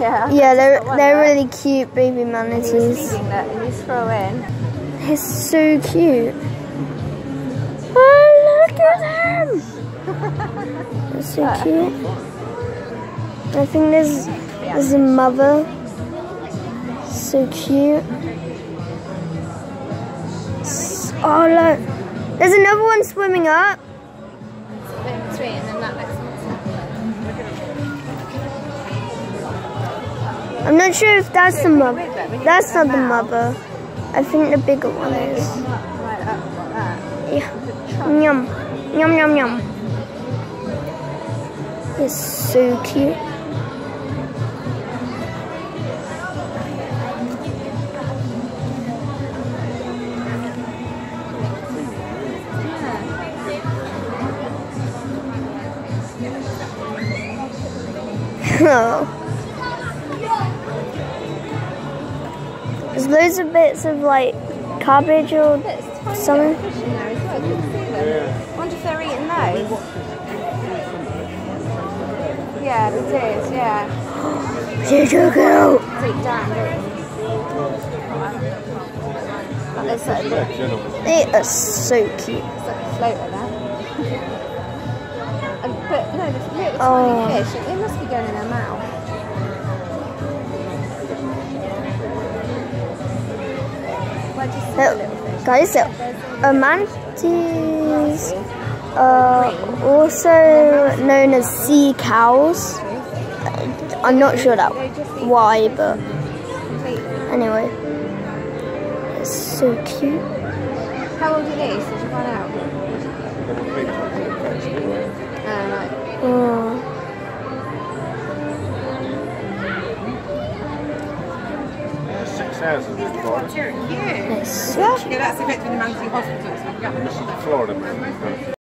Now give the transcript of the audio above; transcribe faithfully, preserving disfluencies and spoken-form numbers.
Yeah. Yeah, they're they're really cute baby manatees. He's feeding that and he's throwing. He's so cute. Oh, look at him! They're so cute. I think there's there's a mother. So cute. Oh look, there's another one swimming up. In between and that next one. I'm not sure if that's the mother. That's not the mother. I think the bigger one is. Yeah. Yum. Yum yum yum. It's so cute. Oh. There's loads of bits of like cabbage or something. I wonder if they're eating those. Yeah, it is, yeah. She took it out. Deep down, but there's like a little, They are so cute. it's like a floater there. And, but no, the little Oh. tiny fish, they must be going in their mouth. Why do you see the little fish? Guys, uh, manatees are also known as sea cows. Uh, I'm not sure that why, but anyway, it's so cute. How old are these? Did you find out? Oh, right. Oh. Six thousand is Florida. It's so cute. Yeah, that's affecting the manatee hospitals. Florida, man.